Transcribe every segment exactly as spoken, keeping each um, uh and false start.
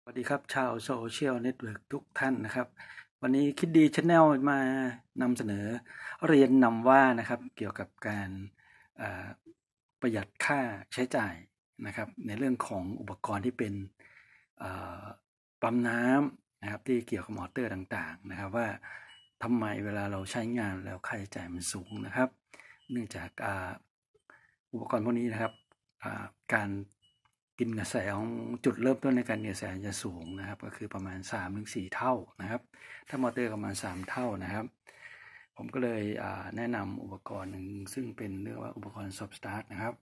สวัสดีครับชาวโซเชียลเน็ตเวิร์กทุกท่านนะครับวันนี้คิดดีชาแนลมานำเสนอเรียนนำว่านะครับเกี่ยวกับการประหยัดค่าใช้จ่ายนะครับในเรื่องของอุปกรณ์ที่เป็นปั๊มน้ำนะครับที่เกี่ยวกับมอเตอร์ต่างๆนะครับว่าทำไมเวลาเราใช้งานแล้วค่าใช้จ่ายมันสูงนะครับเนื่องจากอุปกรณ์พวกนี้นะครับการกินกระแสของจุดเริ่มต้นในการกินกระแสจะสูงนะครับก็คือประมาณ สามถึงสี่ เท่านะครับถ้ามอเตอร์ประมาณสามเท่านะครับผมก็เลยแนะนำอุปกรณ์หนึ่งซึ่งเป็นเรียกว่าอุปกรณ์ Stop Start นะครับ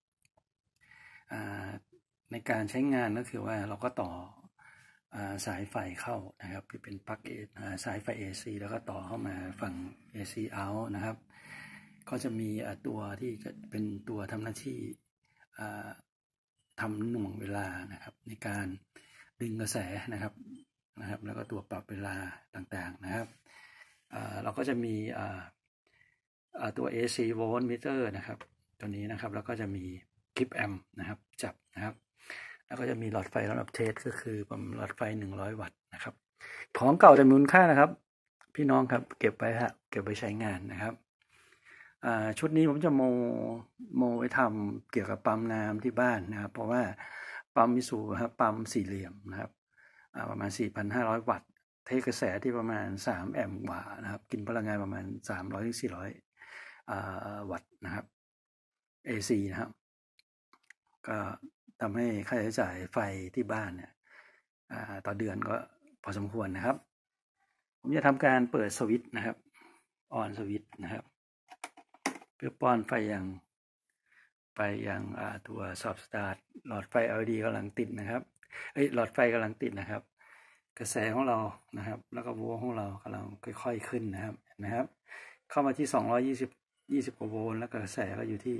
ในการใช้งานก็คือว่าเราก็ต่อสายไฟเข้านะครับที่เป็นปลั๊กสายไฟ เอ ซี แล้วก็ต่อเข้ามาฝั่ง เอ ซี out นะครับก็จะมีตัวที่เป็นตัวทำหน้าที่ทำหน่วงเวลานะครับในการดึงกระแสนะครับนะครับแล้วก็ตัวปรับเวลาต่างๆนะครับเราก็จะมีตัว เอ ซี voltmeter นะครับตัวนี้นะครับแล้วก็จะมีคลิปแอมป์นะครับจับนะครับแล้วก็จะมีหลอดไฟระดับเทสก็คือประมาณหลอดไฟหนึ่งร้อยวัตต์นะครับของเก่าแต่มีคุณค่านะครับพี่น้องครับเก็บไว้ฮะเก็บไว้ใช้งานนะครับชุดนี้ผมจะโมโมไปทำเกี่ยวกับปั๊มน้ำที่บ้านนะครับเพราะว่าปั๊มมิสูครับปั๊มสี่เหลี่ยมนะครับประมาณ สี่พันห้าร้อย วัตต์เทกระแสที่ประมาณสามแอมป์กว่านะครับกินพลังงานประมาณสามร้อยถึงสี่ร้อยวัตต์นะครับ เอ ซี นะครับก็ทำให้ค่าใช้จ่ายไฟที่บ้านเนี่ยต่อเดือนก็พอสมควรนะครับผมจะทำการเปิดสวิตช์นะครับออนสวิตช์นะครับเพื่อป้อนไฟยังไปยังตัว Stop Start หลอดไฟ แอล อี ดี กำลังติดนะครับเอ้ยหลอดไฟกำลังติดนะครับกระแสของเรานะครับแล้วก็โวลต์ของเรากำลังค่อยๆขึ้นนะครับนะครับเข้ามาที่สองร้อยยี่สิบ ยี่สิบกว่าโวลต์แล้วกระแสก็อยู่ที่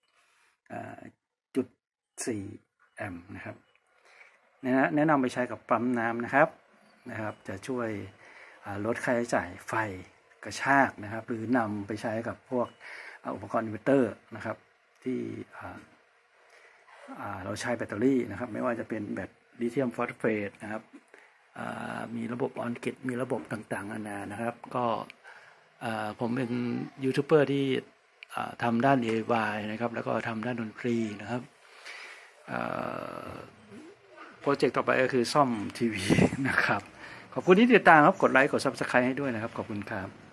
จุดสี่แอมป์นะครับแนะนำไปใช้กับปั๊มน้ำนะครับนะครับจะช่วยลดค่าใช้จ่ายไฟกระชากนะครับหรือนำไปใช้กับพวกอุปกรณ์อินเวอร์เตอร์นะครับที่เราใช้แบตเตอรี่นะครับไม่ว่าจะเป็นแบตลิเธียมฟอสเฟตนะครับมีระบบออนกิตมีระบบต่างๆนานานะครับก็ผมเป็นยูทูบเบอร์ที่ทำด้าน เอ วาย นะครับแล้วก็ทำด้านดนตรีนะครับโปรเจกต์ต่อไปก็คือซ่อมทีวีนะครับขอบคุณที่ติดตามครับกดไลค์กด ซับสไครบ์ ให้ด้วยนะครับขอบคุณครับ